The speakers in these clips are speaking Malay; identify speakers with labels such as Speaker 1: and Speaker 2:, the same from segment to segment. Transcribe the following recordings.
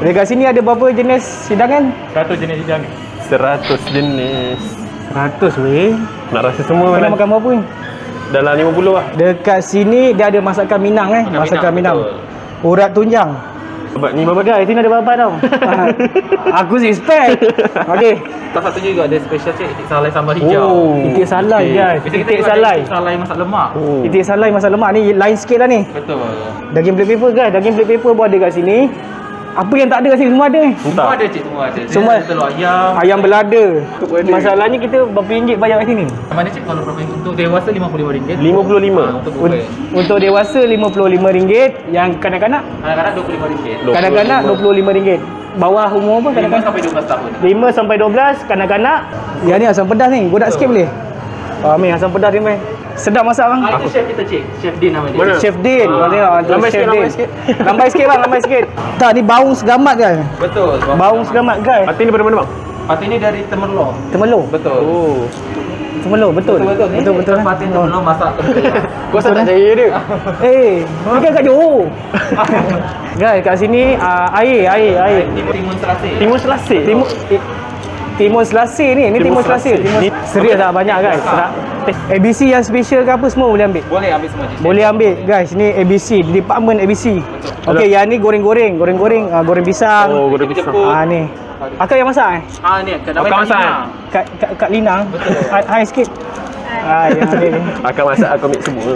Speaker 1: Dekat sini ada berapa jenis hidangan?
Speaker 2: 100 jenis hidangan.
Speaker 3: 100 jenis.
Speaker 1: 100 weh.
Speaker 3: Nak rasa semua
Speaker 1: Kau nak
Speaker 3: mana?
Speaker 1: makan berapa ni?
Speaker 3: Dalam 50 lah.
Speaker 1: Dekat sini dia ada masakan Minang masakan Minang. Urat tunjang.
Speaker 3: Sebab ni babat
Speaker 1: Guys, sini ada babat tau. Aku suspect. Okey.
Speaker 2: Salah satu juga ada special cik itik salai sambal hijau.
Speaker 1: Itik salai guys.
Speaker 2: Biasa kita
Speaker 1: Itik
Speaker 2: juga ada
Speaker 1: salai.
Speaker 2: itik salai masak lemak.
Speaker 1: Itik salai masak lemak ni lain sikit lah ni.
Speaker 2: Betul.
Speaker 1: Daging black pepper guys. Daging black pepper pun ada kat sini. Apa yang tak ada kat sini semua ada.
Speaker 2: Semua ada cik, semua ada.
Speaker 1: Semua.
Speaker 2: Dia ada telur ayam.
Speaker 1: Ayam belada. Masalahnya kita berapa ringgit bayar kat sini?
Speaker 2: Mana cik kalau berapa untuk dewasa RM55.
Speaker 3: 55.
Speaker 2: Untuk buffet.
Speaker 1: Untuk dewasa RM55, yang kanak-kanak
Speaker 2: Kadang-kadang RM25.
Speaker 1: kanak-kanak RM25. Bawah umur apa
Speaker 2: 5
Speaker 1: kanak-kanak?
Speaker 2: sampai 12 tahun.
Speaker 1: 5 sampai 12 kanak-kanak. Yang ni asam pedas ni. Gua nak sikit boleh? Ambil asam pedas ni mai. Sedap masak bang.
Speaker 2: Itu chef kita cik. Chef Din nama dia.
Speaker 3: Mana?
Speaker 1: Chef Din. Kau tengok
Speaker 3: Lambai
Speaker 1: Chef
Speaker 3: sikit,
Speaker 1: Din.
Speaker 3: lambai sikit.
Speaker 1: Lambai sikit bang, lambai sikit. Tak ni baung segamat kan?
Speaker 2: Betul.
Speaker 1: Baung segamat guys.
Speaker 3: Hati ni daripada mana bang?
Speaker 2: Pati ni dari Temerloh.
Speaker 1: Temelur.
Speaker 2: Betul.
Speaker 3: Oh.
Speaker 1: Temelur betul. Betul.
Speaker 2: Pati Temerloh masak Temerloh.
Speaker 3: Kau asal tak percaya dia?
Speaker 1: Ni kan kat Johor. Guys, kat sini air.
Speaker 2: Timun Selasih.
Speaker 3: Timun Selasih.
Speaker 1: Timun Selasih ni Timun Selasih. Serius tak banyak guys. ABC yang special ke apa semua boleh ambil.
Speaker 2: Boleh ambil semua cik.
Speaker 1: Boleh ambil guys, ni ABC, department ABC. Okey, yang ni goreng-goreng, goreng pisang.
Speaker 3: Oh, goreng pisang.
Speaker 1: Ni. Akak yang masak
Speaker 2: Ni kat
Speaker 3: Akak masak
Speaker 1: Kat Lina. Hai sikit. Yang ni.
Speaker 3: Akak masak, aku ambil semua.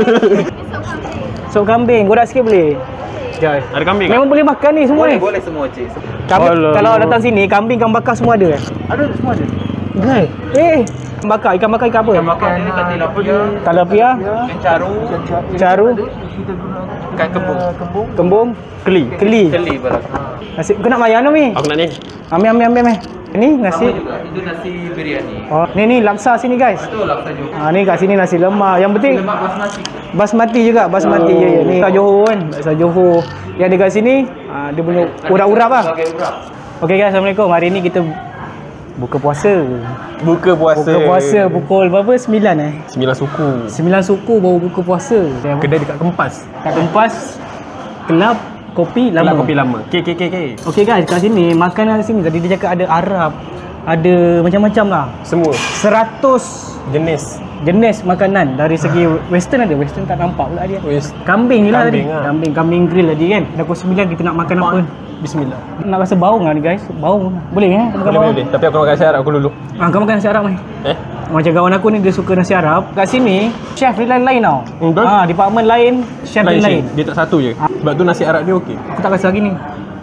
Speaker 1: Sop kambing, gorak sikit boleh? Guys.
Speaker 3: Ada kambing
Speaker 1: Memang boleh makan ni semua ni.
Speaker 2: Boleh semua cik.
Speaker 1: Kalau datang sini, kambing ikan bakar semua ada
Speaker 2: Ada semua ada.
Speaker 1: Guys. Ikan bakar ikan apa?
Speaker 2: Ikan bakar ni ikan tilapia,
Speaker 1: Tilapia,
Speaker 2: ikan
Speaker 1: caru,
Speaker 2: ikan
Speaker 1: kembung, keli.
Speaker 2: keli beras.
Speaker 1: Nasi, kau nak mayan ni?
Speaker 3: Aku nak ni.
Speaker 1: Ambil. Ini
Speaker 2: Sama
Speaker 1: nasi.
Speaker 2: juga. Itu nasi biryani.
Speaker 1: Oh, ni laksa sini guys.
Speaker 2: Betul laksa juga.
Speaker 1: Ni kat sini nasi lemak. Yang penting
Speaker 2: Lemak basmati.
Speaker 1: basmati juga, basmati. Ya. Ni laksa Johor kan, laksa Johor. Yang dekat sini dia punya urap-urap lah.
Speaker 2: Sebagai urap.
Speaker 1: Okey guys, Assalamualaikum. Hari ni kita buka puasa.
Speaker 3: Buka puasa.
Speaker 1: Buka puasa pukul berapa? 9
Speaker 3: 9 suku.
Speaker 1: 9 suku baru buka puasa.
Speaker 3: Kedai dekat Kempas.
Speaker 1: Kat Kempas, kelab kopi lama.
Speaker 3: Kelab kopi lama. K.
Speaker 1: Okey guys, kat sini makanan sini tadi dia cakap ada Arab, ada macam-macam lah.
Speaker 3: Semua
Speaker 1: 100 jenis makanan. Dari segi western ada, western tak nampak pula dia. Kambing je lah tadi.
Speaker 3: Kambing lah.
Speaker 1: Kambing grill tadi kan. Dah pukul 9 kita nak makan apa?
Speaker 3: Bismillah.
Speaker 1: Nak rasa baung lah ni guys. Baung. Boleh makan baung?
Speaker 3: Boleh. Tapi aku makan nasi Arab aku dulu.
Speaker 1: Kau makan nasi Arab ni? Macam kawan aku ni dia suka nasi Arab. Kat sini chef dia lain-lain tau.
Speaker 3: Betul.
Speaker 1: Department lain, chef dia lain.
Speaker 3: Dia tak satu je. Sebab tu nasi Arab dia okey.
Speaker 1: Aku tak rasa lagi ni.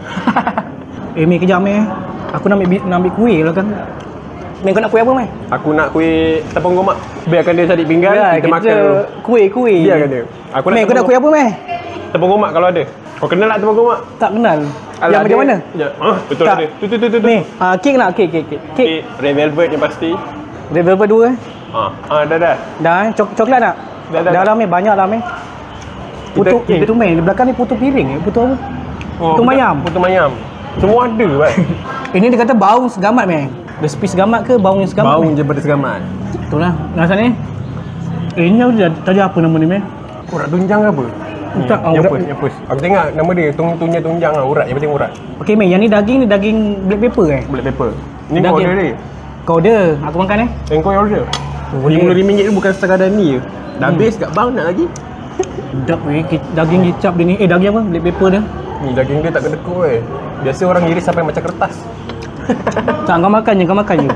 Speaker 1: Mei kejap Mei. Aku nak ambil kuih lah kan. Mei kau nak kuih apa Mei?
Speaker 3: Aku nak kuih tepung gomak. Biarkan dia cari pinggan, kita makan dulu.
Speaker 1: Kuih.
Speaker 3: Biarkan dia.
Speaker 1: Mei kau nak kuih apa Mei?
Speaker 3: Tepung gomak kalau ada. Kau kenal tak tepung gomak?
Speaker 1: Tak kenal. Yang macam mana?
Speaker 3: Ya. Betul
Speaker 1: Tak.
Speaker 3: ada. Tu.
Speaker 1: Ni, kek nak kek.
Speaker 3: Kek red velvet yang pasti.
Speaker 1: Red velvet 2
Speaker 3: Dah.
Speaker 1: Dah coklat nak?
Speaker 3: Dah.
Speaker 1: Dah lah Mei, banyak lah Mei. Putu itu Mei, di belakang ni putu piring putu apa? Putu mayam.
Speaker 3: Putu mayam. Semua ada kan.
Speaker 1: Ini dia kata baung segamat Mei. Dia spis segamat ke baung yang segamat?
Speaker 3: Baung je pada segamat.
Speaker 1: Betul lah. Rasa ni. Ini tadi apa nama ni Mei?
Speaker 3: Urat tunjang ke apa?
Speaker 1: Tak,
Speaker 3: Yang
Speaker 1: urat.
Speaker 3: first. Aku tengok nama dia tunjang lah, urat. Yang penting urat.
Speaker 1: Okey Mei, yang ni daging black pepper
Speaker 3: Black pepper. Ni
Speaker 1: Daging.
Speaker 3: kau order dia.
Speaker 1: Kau order, aku makan
Speaker 3: Kau yang order. RM55 tu bukan sekadar ni je. Dah habis kat bang nak lagi.
Speaker 1: Sedap daging kicap dia ni. Daging apa? Black pepper dia.
Speaker 3: Ni daging dia tak kedekut Biasa orang iris sampai macam kertas.
Speaker 1: Tak, kau makan je.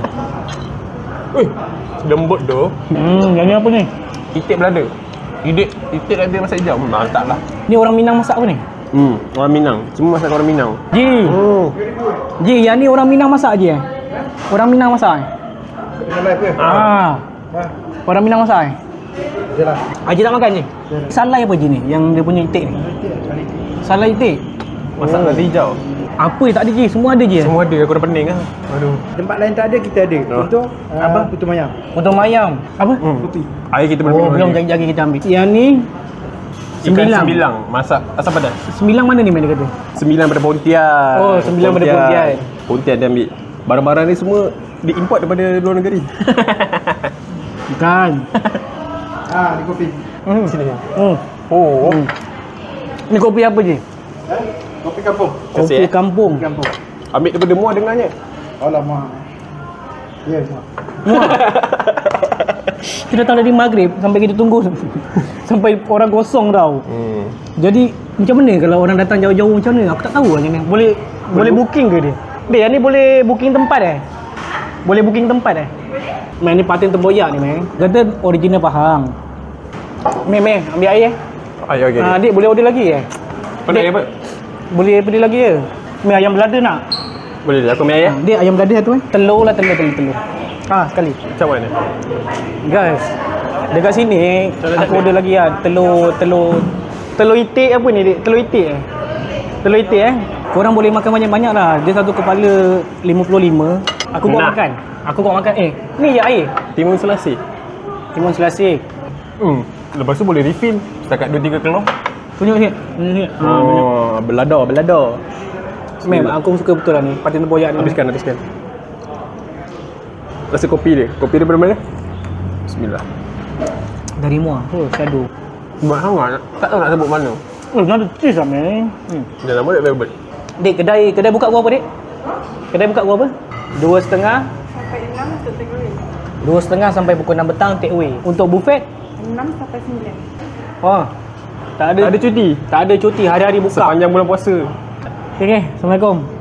Speaker 3: Lembut tu.
Speaker 1: Yang ni apa ni?
Speaker 3: Itik belada. Itik ada masak hijau. Mantap lah.
Speaker 1: Ni orang Minang masak apa ni?
Speaker 3: Orang Minang. Semua masak orang Minang.
Speaker 1: Ji, yang ni orang Minang masak je Orang Minang masak Orang Minang masak
Speaker 3: Yalah.
Speaker 1: Haji tak makan je? Salai apa je ni? Yang dia punya itik ni? Salai itik?
Speaker 3: Masak nasi hijau.
Speaker 1: Apa tak ada je? Semua ada je?
Speaker 3: Semua ada. Aku dah pening lah. Aduh.
Speaker 4: Tempat lain tak ada, kita ada. Contoh apa? Putu mayam.
Speaker 1: Potong mayam. Apa?
Speaker 4: Kopi.
Speaker 3: Air kita belum minum
Speaker 1: Belum,
Speaker 3: lagi.
Speaker 1: jagi kita ambil. Yang ni
Speaker 3: Ikan sembilang. Masak asam pedas.
Speaker 1: Sembilang mana ni main dia kata?
Speaker 3: Sembilang pada Pontian.
Speaker 1: Oh, sembilang pada Pontian.
Speaker 3: Pontian dia ambil. Barang-barang ni semua diimport daripada luar negeri.
Speaker 1: Bukan.
Speaker 4: Ni kopi.
Speaker 3: Sini.
Speaker 1: Oh.
Speaker 3: Oh.
Speaker 1: Ni kopi apa je?
Speaker 4: Kopi
Speaker 3: kampung.
Speaker 1: Kopi kampung.
Speaker 4: Kampung.
Speaker 3: Ambil daripada muah dengannya.
Speaker 4: Alamak. Ya, semua.
Speaker 1: Kita datang dari maghrib sampai kita tunggu sampai orang kosong tau. Jadi macam mana kalau orang datang jauh-jauh macam mana? Aku tak tahu macam mana. Boleh booking ke dia? Dia ni boleh booking tempat Boleh booking tempat Meh ni patin tempoyak ni meh. Kata original Pahang. Meh ambil air
Speaker 3: Ayo okey.
Speaker 1: Adik boleh order lagi
Speaker 3: Kau nak air apa?
Speaker 1: Boleh beli lagi je. Meh ayam belada nak?
Speaker 3: Boleh je aku ambil air.
Speaker 1: Dia ayam belada satu Telur lah telur. Sekali.
Speaker 3: Macam mana?
Speaker 1: Guys, dekat sini aku order lagi telur itik apa ni dik? Telur itik Korang boleh makan banyak-banyak lah. Dia satu kepala 55. Aku buat makan. Ni je air.
Speaker 3: Timun selasih.
Speaker 1: Timun selasih.
Speaker 3: Lepas tu boleh refill setakat 2-3 kelong.
Speaker 1: Tunjuk sikit.
Speaker 3: Belada.
Speaker 1: Mem, aku suka betul lah ni. Patin tempoyak ni.
Speaker 3: Habiskan. Rasa kopi dia. Kopi dia daripada mana? Bismillah.
Speaker 1: Dari muah. Shadow.
Speaker 3: Buat hangat. Tak tahu nak sebut mana.
Speaker 1: Ada cheese lah meh.
Speaker 3: Dia nama dia Velvet.
Speaker 1: Dik, kedai buka pukul apa dik? Kedai buka pukul apa? 2:30
Speaker 5: Sampai 6 untuk take away.
Speaker 1: 2:30 sampai pukul 6 petang take away. Untuk buffet
Speaker 5: 6 sampai 9.
Speaker 1: tak ada
Speaker 3: Tak ada cuti.
Speaker 1: Tak ada cuti, hari-hari buka.
Speaker 3: Sepanjang bulan puasa.
Speaker 1: Okay, Assalamualaikum.